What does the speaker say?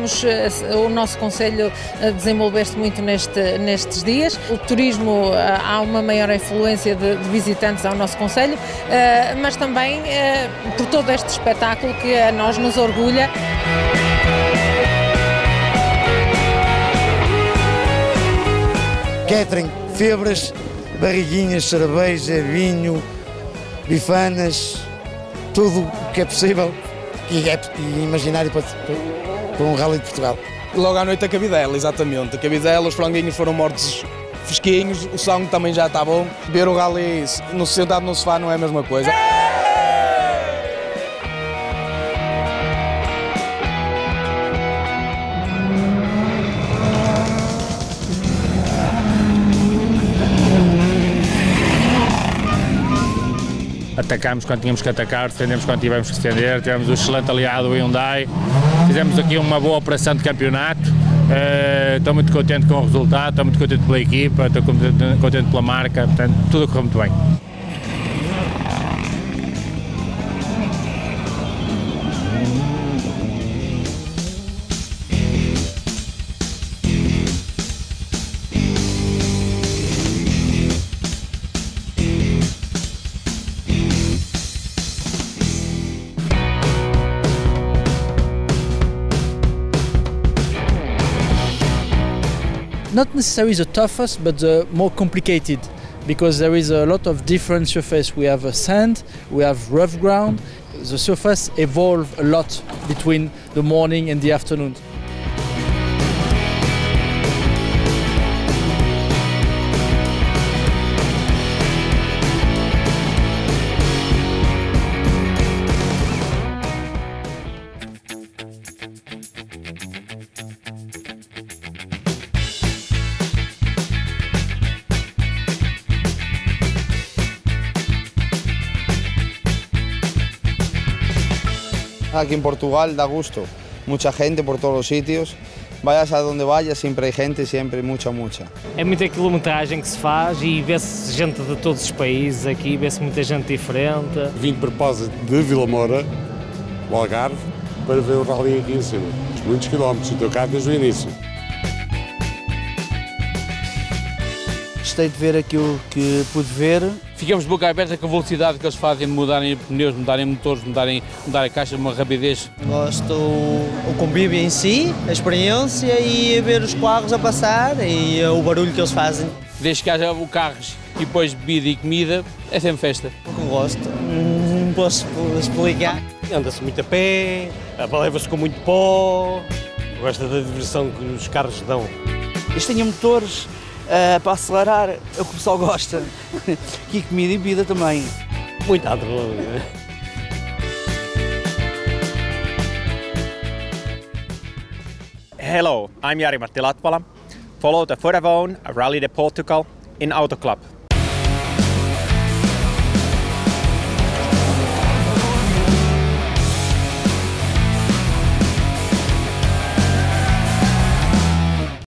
Vemos o nosso concelho desenvolver-se muito nestes dias. O turismo, há uma maior influência de visitantes ao nosso concelho, mas também por todo este espetáculo que a nós nos orgulha. Catering, febras, barriguinhas, cerveja, vinho, bifanas, tudo o que é possível e é imaginário para um Rally de Portugal. Logo à noite a cabidela, exatamente. A cabidela, os franguinhos foram mortos fresquinhos, o sangue também já está bom. Ver o Rally sentado no sofá não é a mesma coisa. Atacámos quando tínhamos que atacar, defendemos quando tivemos que defender, tivemos um excelente aliado, o Hyundai, fizemos aqui uma boa operação de campeonato, estou muito contente com o resultado, estou muito contente pela equipa, estou contente pela marca, portanto tudo correu muito bem. Not necessarily the toughest, but the more complicated, because there is a lot of different surface. We have sand, we have rough ground. The surface evolve a lot between the morning and the afternoon. Aquí en Portugal da gusto, mucha gente por todos los sitios, vayas a donde vayas, siempre hay gente, siempre, mucha. É muita quilometragem que se faz e vê-se gente de todos os países aqui, vê-se muita gente diferente. Vim de propósito de Vila Moura, o Algarve, para ver o Rally aqui em cima. Muitos quilómetros, estou cá desde o início. Gostei de ver aquilo que pude ver. Ficamos de boca aberta com a velocidade que eles fazem de mudarem pneus, mudarem motores, mudar a caixa, uma rapidez. Gosto o convívio em si, a experiência e ver os carros a passar e o barulho que eles fazem. Desde que haja carros e depois bebida e comida, é sempre festa. O que gosto, não posso explicar. Anda-se muito a pé, leva-se com muito pó, gosta da diversão que os carros dão. Eles têm motores para acelerar, é o que o pessoal gosta. E comida e bebida também. Muito adrenalina. Hello, I'm Jari-Matti Latvala. Follow the Vodafone Rally de Portugal in Auto Club.